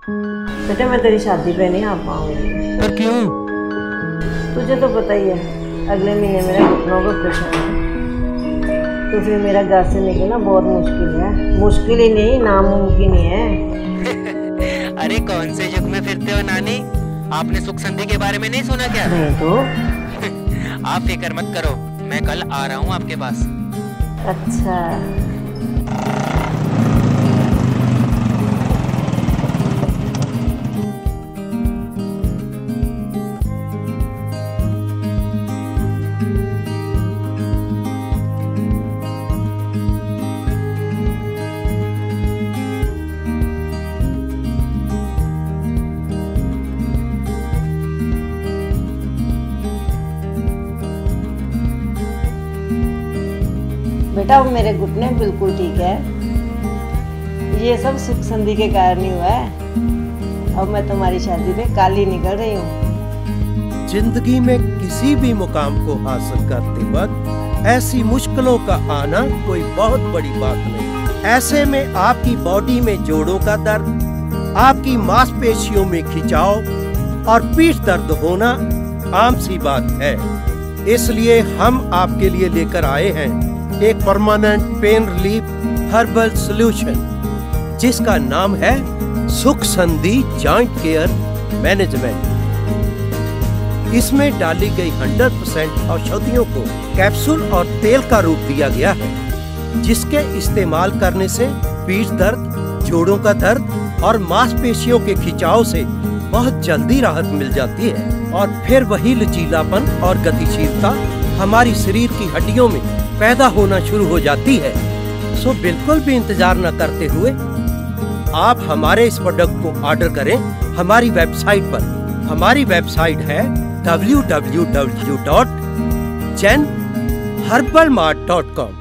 बेटा मैं तेरी शादी पे नहीं आ पाऊंगी। पर क्यों? तुझे तो पता ही है अगले महीने मेरा घुटनों का ऑपरेशन है, तो फिर मेरा घर से निकलना बहुत मुश्किल है। मुश्किल ही नहीं, नामुमकिन ही है। अरे कौन से युग में फिरते हो नानी? आपने सुख संधि के बारे में नहीं सुना क्या? नहीं तो। आप फिक्र मत करो, मैं कल आ रहा हूँ आपके पास। अच्छा। बेटा अब मेरे घुटने बिल्कुल ठीक है। ये सब सुख संधि के कारण ही हुआ है। अब मैं तुम्हारी शादी पे कल ही निकल रही हूँ। जिंदगी में किसी भी मुकाम को हासिल करते वक्त ऐसी मुश्किलों का आना कोई बहुत बड़ी बात नहीं। ऐसे में आपकी बॉडी में जोड़ों का दर्द, आपकी मांसपेशियों में खिंचाव और पीठ दर्द होना आम सी बात है। इसलिए हम आपके लिए लेकर आए हैं एक permanent pain relief herbal solution, जिसका नाम है सुख संधि जॉइंट केयर मैनेजमेंट। इसमें डाली गई 100% औषधियों को कैप्सूल और तेल का रूप दिया गया है, जिसके इस्तेमाल करने से पीठ दर्द, जोड़ों का दर्द और मांसपेशियों के खिंचाव से बहुत जल्दी राहत मिल जाती है और फिर वही लचीलापन और गतिशीलता हमारी शरीर की हड्डियों में पैदा होना शुरू हो जाती है। सो बिल्कुल भी इंतजार न करते हुए आप हमारे इस प्रोडक्ट को ऑर्डर करें हमारी वेबसाइट पर। हमारी वेबसाइट है www.genherbalmart.com।